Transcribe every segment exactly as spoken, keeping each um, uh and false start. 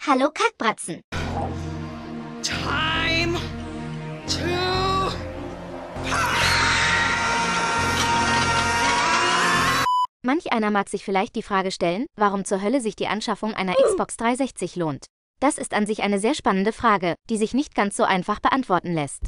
Hallo Kackbratzen. Time to... Manch einer mag sich vielleicht die Frage stellen, warum zur Hölle sich die Anschaffung einer Xbox dreihundertsechzig lohnt. Das ist an sich eine sehr spannende Frage, die sich nicht ganz so einfach beantworten lässt.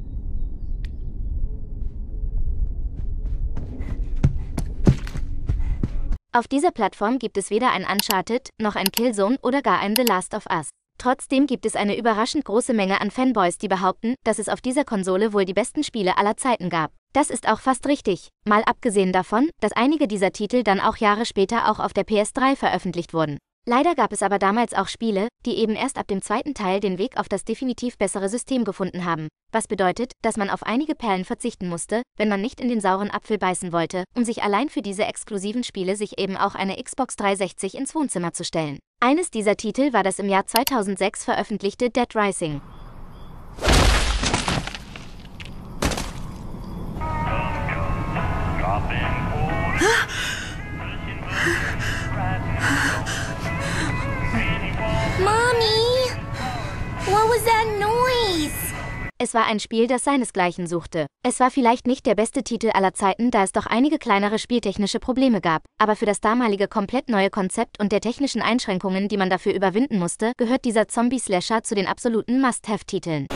Auf dieser Plattform gibt es weder ein Uncharted, noch ein Killzone oder gar ein The Last of Us. Trotzdem gibt es eine überraschend große Menge an Fanboys, die behaupten, dass es auf dieser Konsole wohl die besten Spiele aller Zeiten gab. Das ist auch fast richtig, mal abgesehen davon, dass einige dieser Titel dann auch Jahre später auch auf der P S drei veröffentlicht wurden. Leider gab es aber damals auch Spiele, die eben erst ab dem zweiten Teil den Weg auf das definitiv bessere System gefunden haben. Was bedeutet, dass man auf einige Perlen verzichten musste, wenn man nicht in den sauren Apfel beißen wollte, um sich allein für diese exklusiven Spiele sich eben auch eine Xbox dreihundertsechzig ins Wohnzimmer zu stellen. Eines dieser Titel war das im Jahr zweitausendsechs veröffentlichte Dead Rising. Mommy! What was that noise? Es war ein Spiel, das seinesgleichen suchte. Es war vielleicht nicht der beste Titel aller Zeiten, da es doch einige kleinere spieltechnische Probleme gab, aber für das damalige komplett neue Konzept und der technischen Einschränkungen, die man dafür überwinden musste, gehört dieser Zombie-Slasher zu den absoluten Must-Have-Titeln.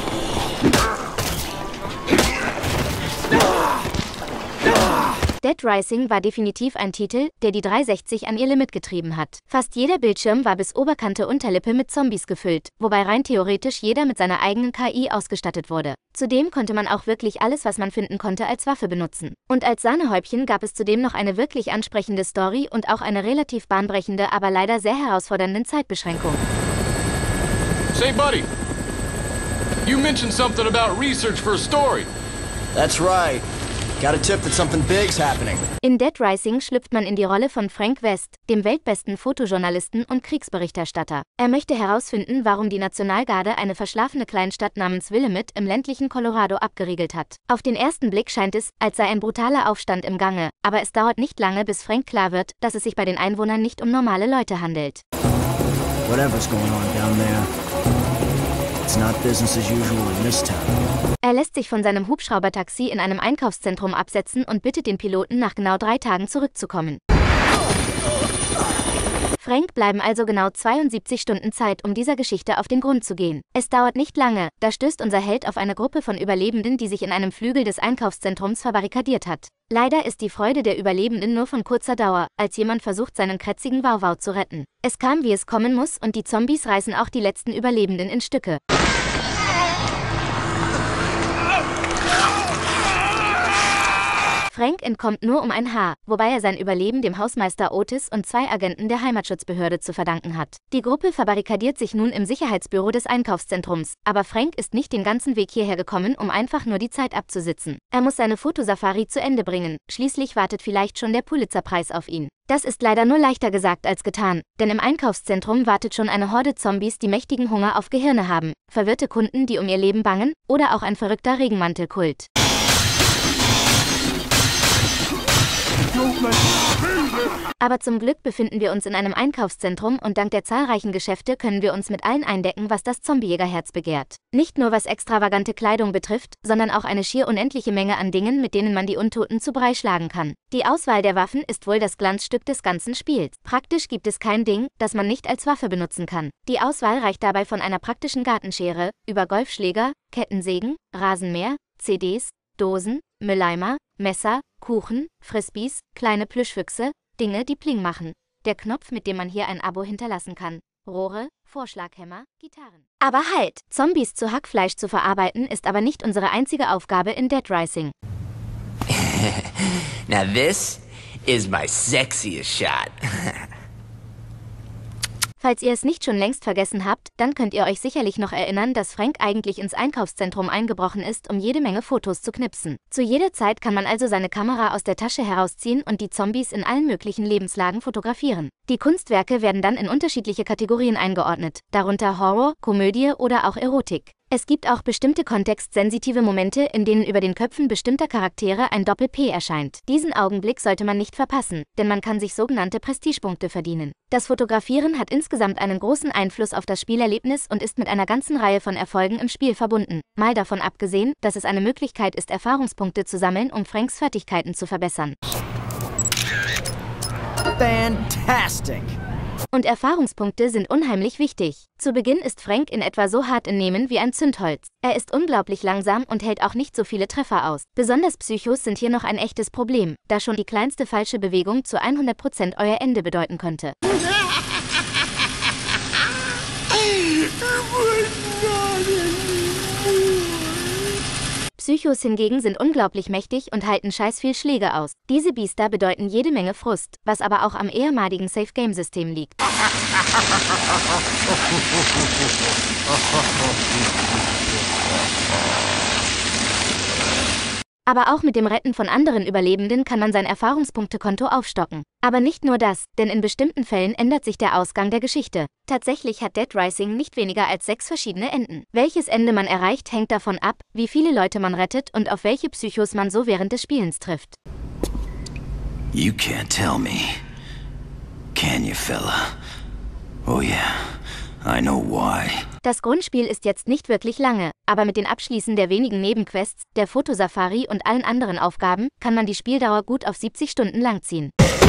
Dead Rising war definitiv ein Titel, der die dreihundertsechzig an ihr Limit getrieben hat. Fast jeder Bildschirm war bis Oberkante Unterlippe mit Zombies gefüllt, wobei rein theoretisch jeder mit seiner eigenen K I ausgestattet wurde. Zudem konnte man auch wirklich alles, was man finden konnte, als Waffe benutzen. Und als Sahnehäubchen gab es zudem noch eine wirklich ansprechende Story und auch eine relativ bahnbrechende, aber leider sehr herausfordernde Zeitbeschränkung. Say, buddy, you mentioned something about research for a story. That's right. Got a tip that something big's happening. In Dead Rising schlüpft man in die Rolle von Frank West, dem weltbesten Fotojournalisten und Kriegsberichterstatter. Er möchte herausfinden, warum die Nationalgarde eine verschlafene Kleinstadt namens Willamette im ländlichen Colorado abgeriegelt hat. Auf den ersten Blick scheint es, als sei ein brutaler Aufstand im Gange, aber es dauert nicht lange, bis Frank klar wird, dass es sich bei den Einwohnern nicht um normale Leute handelt. Whatever's going on down there, it's not business as usual in this town. Er lässt sich von seinem Hubschraubertaxi in einem Einkaufszentrum absetzen und bittet den Piloten, nach genau drei Tagen zurückzukommen. Frank bleiben also genau zweiundsiebzig Stunden Zeit, um dieser Geschichte auf den Grund zu gehen. Es dauert nicht lange, da stößt unser Held auf eine Gruppe von Überlebenden, die sich in einem Flügel des Einkaufszentrums verbarrikadiert hat. Leider ist die Freude der Überlebenden nur von kurzer Dauer, als jemand versucht, seinen krätzigen Wauwau zu retten. Es kam, wie es kommen muss, und die Zombies reißen auch die letzten Überlebenden in Stücke. Frank entkommt nur um ein Haar, wobei er sein Überleben dem Hausmeister Otis und zwei Agenten der Heimatschutzbehörde zu verdanken hat. Die Gruppe verbarrikadiert sich nun im Sicherheitsbüro des Einkaufszentrums, aber Frank ist nicht den ganzen Weg hierher gekommen, um einfach nur die Zeit abzusitzen. Er muss seine Fotosafari zu Ende bringen, schließlich wartet vielleicht schon der Pulitzerpreis auf ihn. Das ist leider nur leichter gesagt als getan, denn im Einkaufszentrum wartet schon eine Horde Zombies, die mächtigen Hunger auf Gehirne haben, verwirrte Kunden, die um ihr Leben bangen, oder auch ein verrückter Regenmantelkult. Aber zum Glück befinden wir uns in einem Einkaufszentrum und dank der zahlreichen Geschäfte können wir uns mit allen eindecken, was das Zombiejägerherz begehrt. Nicht nur was extravagante Kleidung betrifft, sondern auch eine schier unendliche Menge an Dingen, mit denen man die Untoten zu Brei schlagen kann. Die Auswahl der Waffen ist wohl das Glanzstück des ganzen Spiels. Praktisch gibt es kein Ding, das man nicht als Waffe benutzen kann. Die Auswahl reicht dabei von einer praktischen Gartenschere, über Golfschläger, Kettensägen, Rasenmäher, C Ds, Dosen, Mülleimer, Messer, Kuchen, Frisbees, kleine Plüschfüchse, Dinge, die Pling machen. Der Knopf, mit dem man hier ein Abo hinterlassen kann. Rohre, Vorschlaghämmer, Gitarren. Aber halt! Zombies zu Hackfleisch zu verarbeiten, ist aber nicht unsere einzige Aufgabe in Dead Rising. Now this is my sexiest shot. Falls ihr es nicht schon längst vergessen habt, dann könnt ihr euch sicherlich noch erinnern, dass Frank eigentlich ins Einkaufszentrum eingebrochen ist, um jede Menge Fotos zu knipsen. Zu jeder Zeit kann man also seine Kamera aus der Tasche herausziehen und die Zombies in allen möglichen Lebenslagen fotografieren. Die Kunstwerke werden dann in unterschiedliche Kategorien eingeordnet, darunter Horror, Komödie oder auch Erotik. Es gibt auch bestimmte kontextsensitive Momente, in denen über den Köpfen bestimmter Charaktere ein Doppel-P erscheint. Diesen Augenblick sollte man nicht verpassen, denn man kann sich sogenannte Prestigepunkte verdienen. Das Fotografieren hat insgesamt einen großen Einfluss auf das Spielerlebnis und ist mit einer ganzen Reihe von Erfolgen im Spiel verbunden. Mal davon abgesehen, dass es eine Möglichkeit ist, Erfahrungspunkte zu sammeln, um Franks Fertigkeiten zu verbessern. Fantastic! Und Erfahrungspunkte sind unheimlich wichtig. Zu Beginn ist Frank in etwa so hart im Nehmen wie ein Zündholz. Er ist unglaublich langsam und hält auch nicht so viele Treffer aus. Besonders Psychos sind hier noch ein echtes Problem, da schon die kleinste falsche Bewegung zu hundert Prozent euer Ende bedeuten könnte. Psychos hingegen sind unglaublich mächtig und halten scheiß viel Schläge aus. Diese Biester bedeuten jede Menge Frust, was aber auch am ehemaligen Safe-Game-System liegt. Aber auch mit dem Retten von anderen Überlebenden kann man sein Erfahrungspunktekonto aufstocken. Aber nicht nur das, denn in bestimmten Fällen ändert sich der Ausgang der Geschichte. Tatsächlich hat Dead Rising nicht weniger als sechs verschiedene Enden. Welches Ende man erreicht, hängt davon ab, wie viele Leute man rettet und auf welche Psychos man so während des Spielens trifft. You can't tell me, can you, fella? Oh yeah, I know why. Das Grundspiel ist jetzt nicht wirklich lange, aber mit den Abschließen der wenigen Nebenquests, der Fotosafari und allen anderen Aufgaben, kann man die Spieldauer gut auf siebzig Stunden lang ziehen.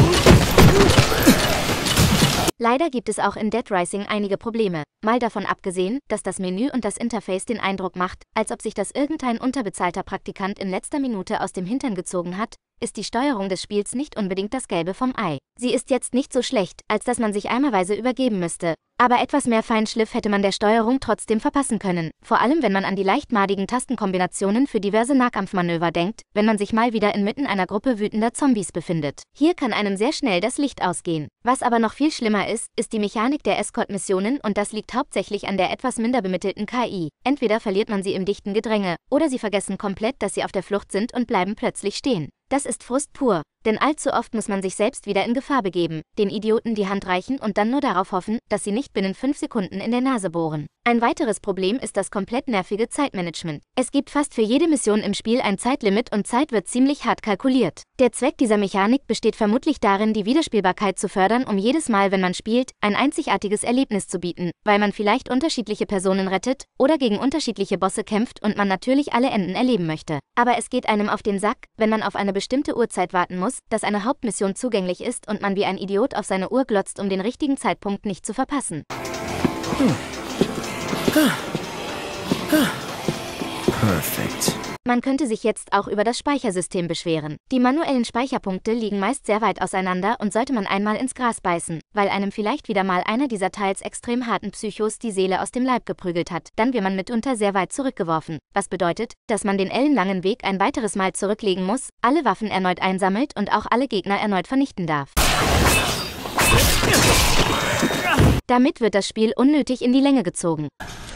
Leider gibt es auch in Dead Rising einige Probleme, mal davon abgesehen, dass das Menü und das Interface den Eindruck macht, als ob sich das irgendein unterbezahlter Praktikant in letzter Minute aus dem Hintern gezogen hat, ist die Steuerung des Spiels nicht unbedingt das Gelbe vom Ei. Sie ist jetzt nicht so schlecht, als dass man sich eimerweise übergeben müsste. Aber etwas mehr Feinschliff hätte man der Steuerung trotzdem verpassen können, vor allem wenn man an die leichtmadigen Tastenkombinationen für diverse Nahkampfmanöver denkt, wenn man sich mal wieder inmitten einer Gruppe wütender Zombies befindet. Hier kann einem sehr schnell das Licht ausgehen. Was aber noch viel schlimmer ist, ist die Mechanik der Escort-Missionen und das liegt hauptsächlich an der etwas minder bemittelten K I. Entweder verliert man sie im dichten Gedränge, oder sie vergessen komplett, dass sie auf der Flucht sind und bleiben plötzlich stehen. Das ist Frust pur, denn allzu oft muss man sich selbst wieder in Gefahr begeben, den Idioten die Hand reichen und dann nur darauf hoffen, dass sie nicht binnen fünf Sekunden in der Nase bohren. Ein weiteres Problem ist das komplett nervige Zeitmanagement. Es gibt fast für jede Mission im Spiel ein Zeitlimit und Zeit wird ziemlich hart kalkuliert. Der Zweck dieser Mechanik besteht vermutlich darin, die Wiederspielbarkeit zu fördern, um jedes Mal, wenn man spielt, ein einzigartiges Erlebnis zu bieten, weil man vielleicht unterschiedliche Personen rettet oder gegen unterschiedliche Bosse kämpft und man natürlich alle Enden erleben möchte. Aber es geht einem auf den Sack, wenn man auf eine bestimmte Uhrzeit warten muss, dass eine Hauptmission zugänglich ist und man wie ein Idiot auf seine Uhr glotzt, um den richtigen Zeitpunkt nicht zu verpassen. Perfect. Man könnte sich jetzt auch über das Speichersystem beschweren. Die manuellen Speicherpunkte liegen meist sehr weit auseinander und sollte man einmal ins Gras beißen, weil einem vielleicht wieder mal einer dieser teils extrem harten Psychos die Seele aus dem Leib geprügelt hat, dann wird man mitunter sehr weit zurückgeworfen, was bedeutet, dass man den ellenlangen Weg ein weiteres Mal zurücklegen muss, alle Waffen erneut einsammelt und auch alle Gegner erneut vernichten darf. Damit wird das Spiel unnötig in die Länge gezogen.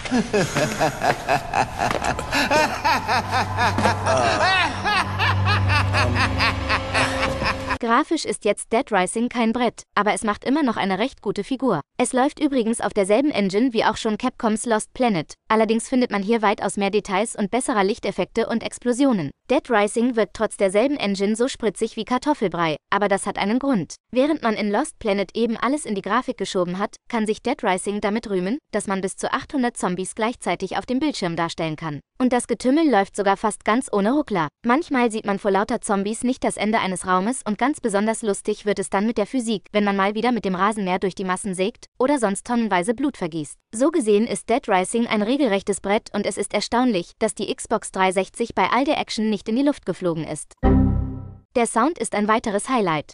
Grafisch ist jetzt Dead Rising kein Brett, aber es macht immer noch eine recht gute Figur. Es läuft übrigens auf derselben Engine wie auch schon Capcoms Lost Planet. Allerdings findet man hier weitaus mehr Details und besserer Lichteffekte und Explosionen. Dead Rising wirkt trotz derselben Engine so spritzig wie Kartoffelbrei, aber das hat einen Grund. Während man in Lost Planet eben alles in die Grafik geschoben hat, kann sich Dead Rising damit rühmen, dass man bis zu achthundert Zombies gleichzeitig auf dem Bildschirm darstellen kann. Und das Getümmel läuft sogar fast ganz ohne Ruckler. Manchmal sieht man vor lauter Zombies nicht das Ende eines Raumes und ganz besonders lustig wird es dann mit der Physik, wenn man mal wieder mit dem Rasenmäher durch die Massen sägt oder sonst tonnenweise Blut vergießt. So gesehen ist Dead Rising ein regelrechtes Brett und es ist erstaunlich, dass die Xbox dreihundertsechzig bei all der Action nicht in die Luft geflogen ist. Der Sound ist ein weiteres Highlight.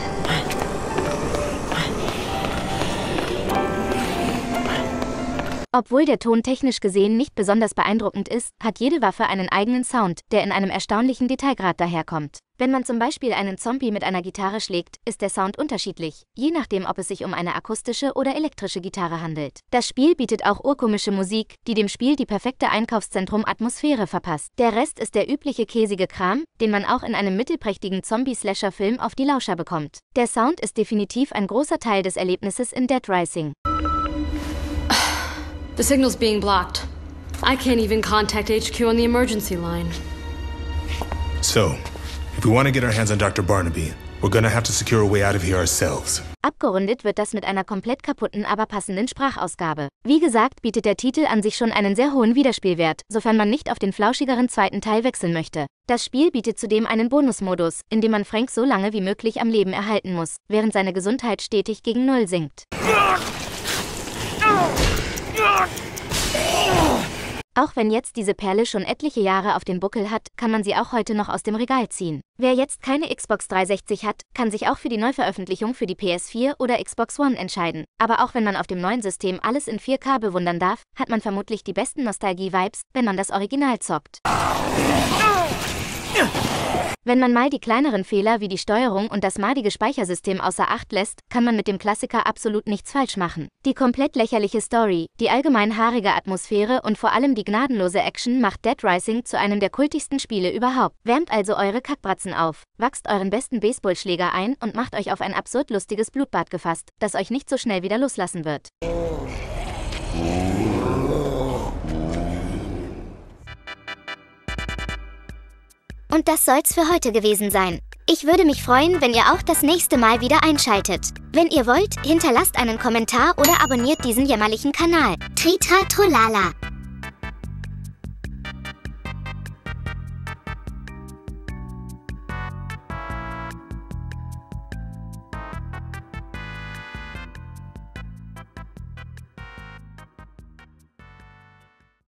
Obwohl der Ton technisch gesehen nicht besonders beeindruckend ist, hat jede Waffe einen eigenen Sound, der in einem erstaunlichen Detailgrad daherkommt. Wenn man zum Beispiel einen Zombie mit einer Gitarre schlägt, ist der Sound unterschiedlich, je nachdem, ob es sich um eine akustische oder elektrische Gitarre handelt. Das Spiel bietet auch urkomische Musik, die dem Spiel die perfekte Einkaufszentrum-Atmosphäre verpasst. Der Rest ist der übliche käsige Kram, den man auch in einem mittelprächtigen Zombie-Slasher-Film auf die Lauscher bekommt. Der Sound ist definitiv ein großer Teil des Erlebnisses in Dead Rising. The signal's being blocked. I can't even contact H Q on the emergency line. So, if we want to get our hands on Doctor Barnaby, we're gonna have to secure a way out of here ourselves. Abgerundet wird das mit einer komplett kaputten, aber passenden Sprachausgabe. Wie gesagt, bietet der Titel an sich schon einen sehr hohen Wiederspielwert, sofern man nicht auf den flauschigeren zweiten Teil wechseln möchte. Das Spiel bietet zudem einen Bonusmodus, in dem man Frank so lange wie möglich am Leben erhalten muss, während seine Gesundheit stetig gegen Null sinkt. Auch wenn jetzt diese Perle schon etliche Jahre auf dem Buckel hat, kann man sie auch heute noch aus dem Regal ziehen. Wer jetzt keine Xbox dreihundertsechzig hat, kann sich auch für die Neuveröffentlichung für die P S vier oder Xbox One entscheiden. Aber auch wenn man auf dem neuen System alles in vier K bewundern darf, hat man vermutlich die besten Nostalgie-Vibes, wenn man das Original zockt. Wenn man mal die kleineren Fehler wie die Steuerung und das madige Speichersystem außer Acht lässt, kann man mit dem Klassiker absolut nichts falsch machen. Die komplett lächerliche Story, die allgemein haarige Atmosphäre und vor allem die gnadenlose Action macht Dead Rising zu einem der kultigsten Spiele überhaupt. Wärmt also eure Kackbratzen auf, wachst euren besten Baseballschläger ein und macht euch auf ein absurd lustiges Blutbad gefasst, das euch nicht so schnell wieder loslassen wird. Und das soll's für heute gewesen sein. Ich würde mich freuen, wenn ihr auch das nächste Mal wieder einschaltet. Wenn ihr wollt, hinterlasst einen Kommentar oder abonniert diesen jämmerlichen Kanal. Tritra Trollala.